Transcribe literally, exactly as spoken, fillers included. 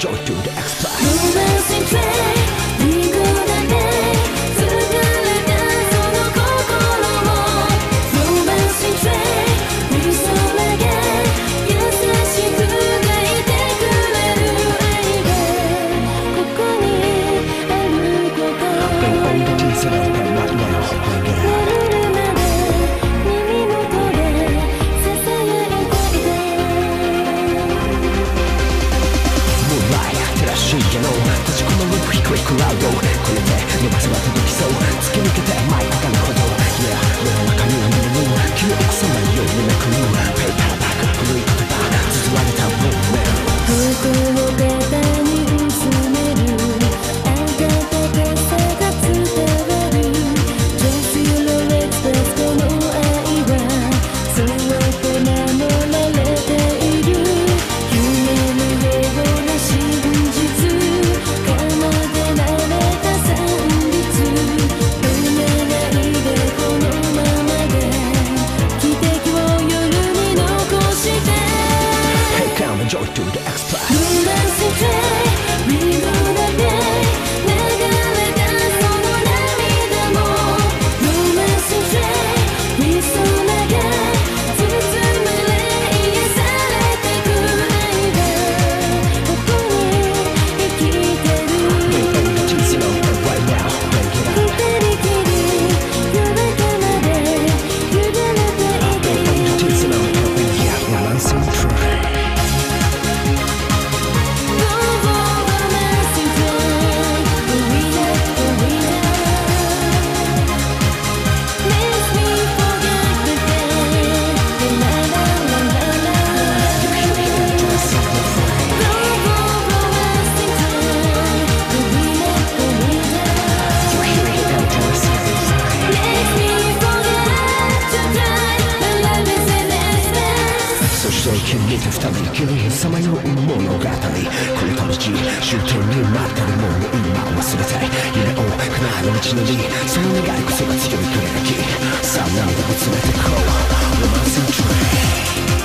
Enjoy to the express Romancing train リンゴだけ疲れたその心を Romancing train 理想が優しく抱いてくれる愛がここにあること Bring all the things that I have right now bring it out 眠るまで耳元でささやいていて Moonlight 照らしいけど閉じ込める低いクラウドこれで伸ばせば届きそう突き抜けて前かかるほど Yeah 世の中には見る消えくさないようにめくるペーパーバッグ古い言葉綴られた文面僕を肩に薄める温かさが伝わる Just feel the express この愛はそっと守られている夢のような真実奏でられた旋律埋めないでこのままで奇跡を夜に残して Hey come enjoy to the express Romancing train リンゴだけ流れたその涙も Romancing train 理想が包まれ癒されてく愛がここに生きてる Bring all the things that I have right now bring it out 二人きり夜中まで揺れれていて Bring all the things that I have been here Romancing train Romancing train We love the winner Makes me forget the day La la la la la Romancing train We love the winner Makes me forget the time My love is an express そして君と二人きりさまよう物語この旅路終点に待ってるもの今忘れたい夢を叶える道のりその願いこそが強い輝きさあ涙を詰めてこう Romancing train